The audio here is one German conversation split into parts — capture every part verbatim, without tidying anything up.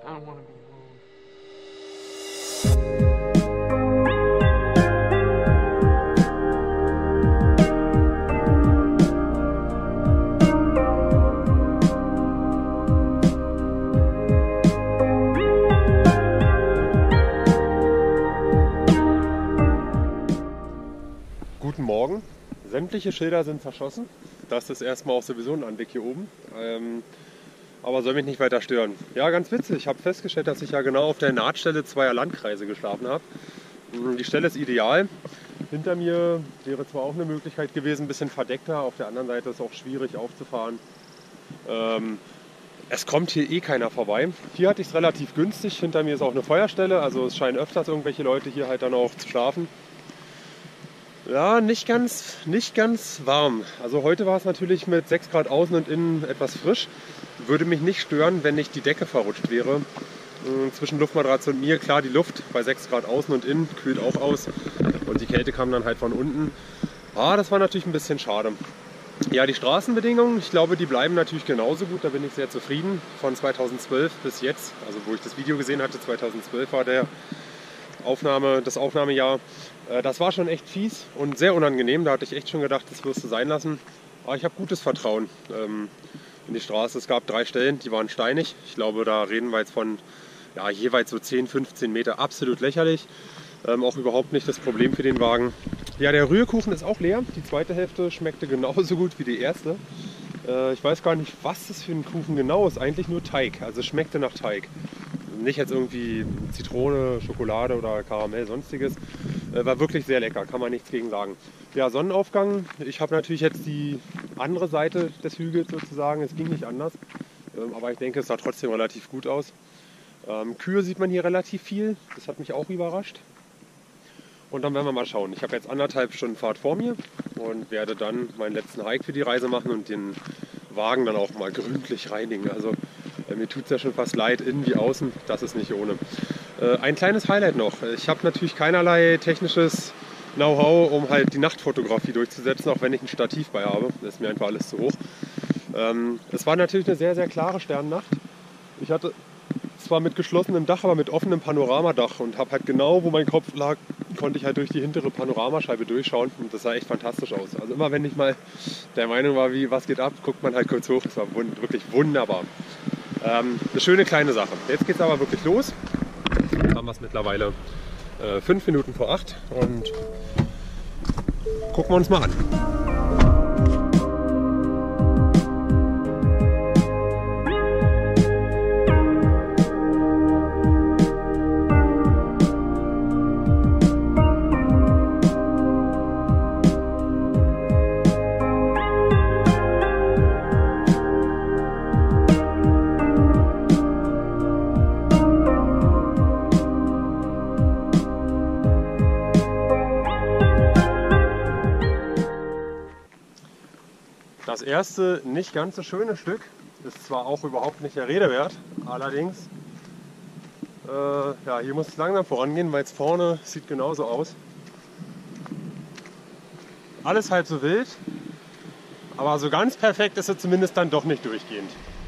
I don't want to be alone. Guten Morgen. Sämtliche Schilder sind zerschossen. Das ist erstmal auch sowieso ein Anblick hier oben. Ähm, aber soll mich nicht weiter stören. Ja, ganz witzig. Ich habe festgestellt, dass ich ja genau auf der Nahtstelle zweier Landkreise geschlafen habe. Die Stelle ist ideal. Hinter mir wäre zwar auch eine Möglichkeit gewesen, ein bisschen verdeckter. Auf der anderen Seite ist es auch schwierig aufzufahren. Ähm, es kommt hier eh keiner vorbei. Hier hatte ich es relativ günstig. Hinter mir ist auch eine Feuerstelle. Also es scheinen öfters irgendwelche Leute hier halt dann auch zu schlafen. Ja, nicht ganz, nicht ganz warm. Also heute war es natürlich mit sechs Grad außen und innen etwas frisch. Würde mich nicht stören, wenn nicht die Decke verrutscht wäre. Zwischen Luftmatratze und mir, klar, die Luft bei sechs Grad außen und innen kühlt auch aus. Und die Kälte kam dann halt von unten. Ah, das war natürlich ein bisschen schade. Ja, die Straßenbedingungen, ich glaube, die bleiben natürlich genauso gut. Da bin ich sehr zufrieden. Von zweitausendzwölf bis jetzt, also wo ich das Video gesehen hatte, zweitausendzwölf war der Aufnahme, das Aufnahmejahr. Das war schon echt fies und sehr unangenehm. Da hatte ich echt schon gedacht, das wirst du sein lassen. Aber ich habe gutes Vertrauen ähm, in die Straße. Es gab drei Stellen, die waren steinig. Ich glaube, da reden wir jetzt von ja, jeweils so zehn, fünfzehn Meter. Absolut lächerlich. Ähm, auch überhaupt nicht das Problem für den Wagen. Ja, der Rührkuchen ist auch leer. Die zweite Hälfte schmeckte genauso gut wie die erste. Äh, ich weiß gar nicht, was das für ein Kuchen genau ist. Eigentlich nur Teig. Also es schmeckte nach Teig. Nicht jetzt irgendwie Zitrone, Schokolade oder Karamell, sonstiges. Äh, war wirklich sehr lecker, kann man nichts gegen sagen. Ja, Sonnenaufgang. Ich habe natürlich jetzt die andere Seite des Hügels sozusagen. Es ging nicht anders. Ähm, aber ich denke, es sah trotzdem relativ gut aus. Ähm, Kühe sieht man hier relativ viel. Das hat mich auch überrascht. Und dann werden wir mal schauen. Ich habe jetzt anderthalb Stunden Fahrt vor mir und werde dann meinen letzten Hike für die Reise machen und den Wagen dann auch mal gründlich reinigen. Also äh, mir tut es ja schon fast leid, innen wie außen. Das ist nicht ohne. Äh, ein kleines Highlight noch. Ich habe natürlich keinerlei technisches Know-how, um halt die Nachtfotografie durchzusetzen, auch wenn ich ein Stativ bei habe. Das ist mir einfach alles zu hoch. Ähm, es war natürlich eine sehr, sehr klare Sternennacht. Ich hatte zwar mit geschlossenem Dach, aber mit offenem Panoramadach und habe halt genau, wo mein Kopf lag, konnte ich halt durch die hintere Panoramascheibe durchschauen und das sah echt fantastisch aus. Also immer wenn ich mal der Meinung war, wie was geht ab, guckt man halt kurz hoch. Das war wund wirklich wunderbar. Ähm, eine schöne kleine Sache. Jetzt geht es aber wirklich los. Jetzt haben wir es mittlerweile äh, fünf Minuten vor acht und gucken wir uns mal an. Das erste nicht ganz so schöne Stück ist zwar auch überhaupt nicht der Rede wert, allerdings äh, ja, hier muss es langsam vorangehen, weil jetzt vorne sieht genauso aus. Alles halb so wild, aber so ganz perfekt ist es zumindest dann doch nicht durchgehend.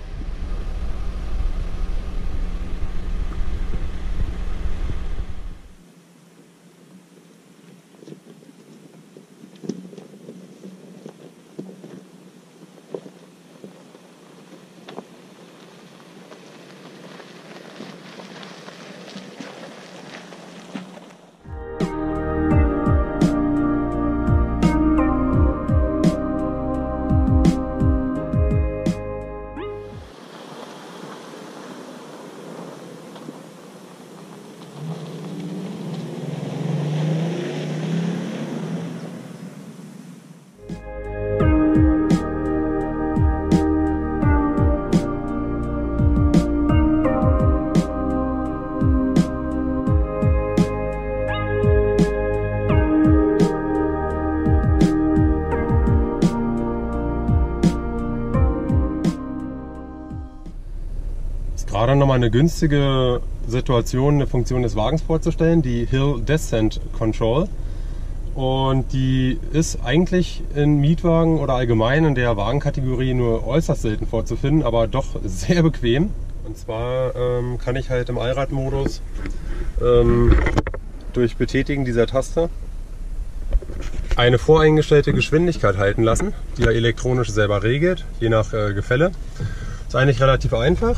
Gerade nochmal eine günstige Situation, eine Funktion des Wagens vorzustellen, die Hill Descent Control. Und die ist eigentlich in Mietwagen oder allgemein in der Wagenkategorie nur äußerst selten vorzufinden, aber doch sehr bequem. Und zwar ähm, kann ich halt im Allradmodus ähm, durch Betätigen dieser Taste eine voreingestellte Geschwindigkeit halten lassen, die er elektronisch selber regelt, je nach äh, Gefälle. Ist eigentlich relativ einfach.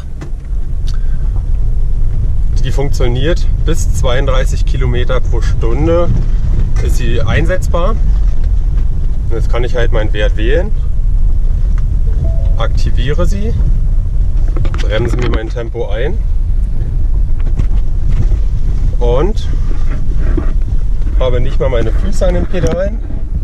Die funktioniert bis zweiunddreißig Kilometer pro Stunde, ist sie einsetzbar. Und jetzt kann ich halt meinen Wert wählen, aktiviere sie, bremse mir mein Tempo ein und habe nicht mal meine Füße an den Pedalen.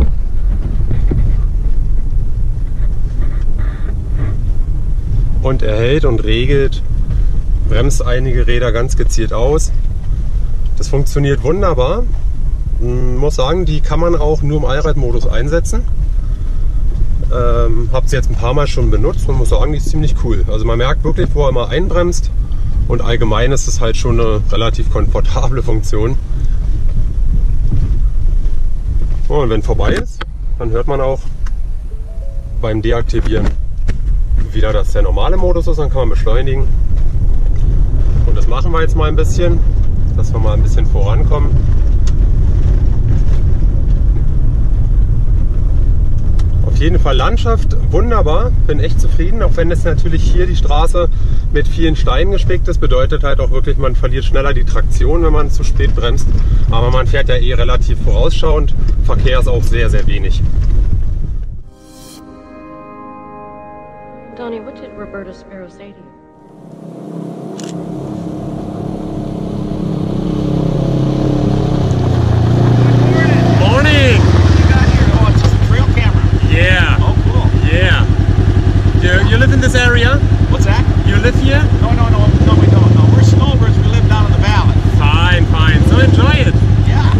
Und er hält und regelt, bremst einige Räder ganz gezielt aus. Das funktioniert wunderbar. Ich muss sagen, die kann man auch nur im Allradmodus einsetzen. Ähm, habe sie jetzt ein paar Mal schon benutzt und muss sagen, die ist ziemlich cool. Also man merkt wirklich, wo er immer einbremst, und allgemein ist es halt schon eine relativ komfortable Funktion. Und wenn vorbei ist, dann hört man auch beim Deaktivieren wieder, dass der normale Modus ist, dann kann man beschleunigen. Und das machen wir jetzt mal ein bisschen, dass wir mal ein bisschen vorankommen. Auf jeden Fall Landschaft wunderbar, bin echt zufrieden, auch wenn es natürlich hier die Straße mit vielen Steinen gespickt ist, bedeutet halt auch wirklich, man verliert schneller die Traktion, wenn man zu spät bremst. Aber man fährt ja eh relativ vorausschauend, Verkehr ist auch sehr, sehr wenig. Donnie, what did Roberta Sparrow say to you? Morning! What you got here? Oh, it's just a trail camera. Yeah, Oh, cool. yeah. You, you live in this area? What's that? You live here? No, no, no, no, we don't. No, we're snowbirds. We live down in the valley. Fine, fine. So enjoy it. Yeah.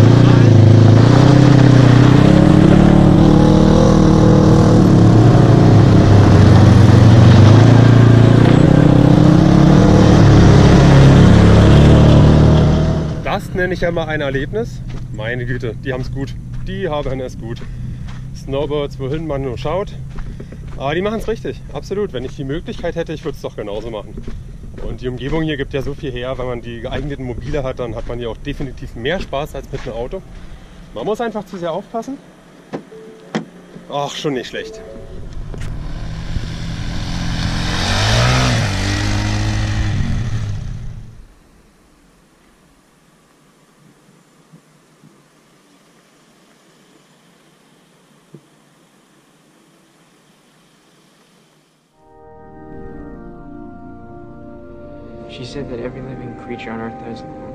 Das nenne ich ja mal ein Erlebnis. Meine Güte, die haben es gut. Die haben es gut. Snowbirds, wohin man nur schaut. Aber die machen es richtig, absolut. Wenn ich die Möglichkeit hätte, ich würde es doch genauso machen. Und die Umgebung hier gibt ja so viel her. Wenn man die geeigneten Mobile hat, dann hat man hier auch definitiv mehr Spaß als mit einem Auto. Man muss einfach zu sehr aufpassen. Ach, schon nicht schlecht. She said that every living creature on Earth does that.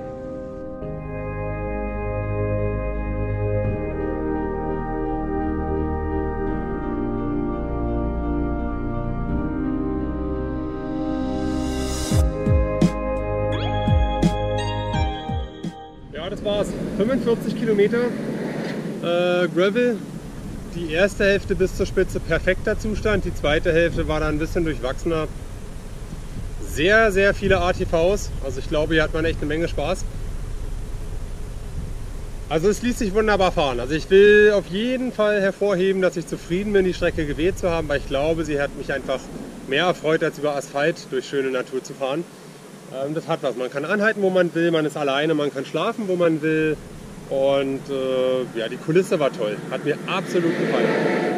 Ja, das war's. fünfundvierzig Kilometer äh, Gravel. Die erste Hälfte bis zur Spitze perfekter Zustand, die zweite Hälfte war dann ein bisschen durchwachsener. Sehr, sehr viele A T Vs, also ich glaube, hier hat man echt eine Menge Spaß. Also es ließ sich wunderbar fahren. Also ich will auf jeden Fall hervorheben, dass ich zufrieden bin, die Strecke gewählt zu haben, weil ich glaube, sie hat mich einfach mehr erfreut, als über Asphalt durch schöne Natur zu fahren. Ähm, das hat was. Man kann anhalten, wo man will, man ist alleine, man kann schlafen, wo man will. Und äh, ja, die Kulisse war toll. Hat mir absolut gefallen.